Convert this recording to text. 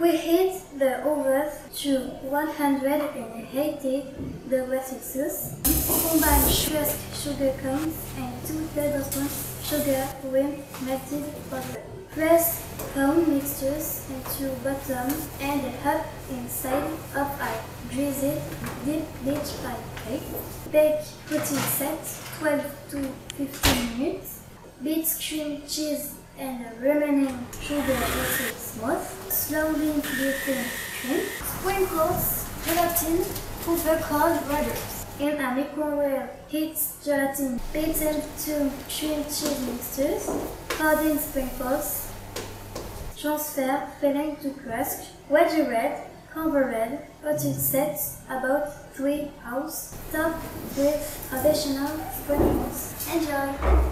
We heat the oven to 180 degrees Celsius. Combine pressed sugar cones and 2 tablespoons sugar with melted butter. Press cone mixtures into bottom and up inside of a greased deep dish pie cake. Bake protein set 12 to 15 minutes. Beat cream cheese and remaining sugar until smooth. Slowly beating cream. Sprinkle gelatin over cold water. In a microwave, heat gelatin beaten to cream cheese mixtures. Adding sprinkles. Transfer filling to crust. Veggie red, covered until set about 3 hours. Top with additional sprinkles. Enjoy!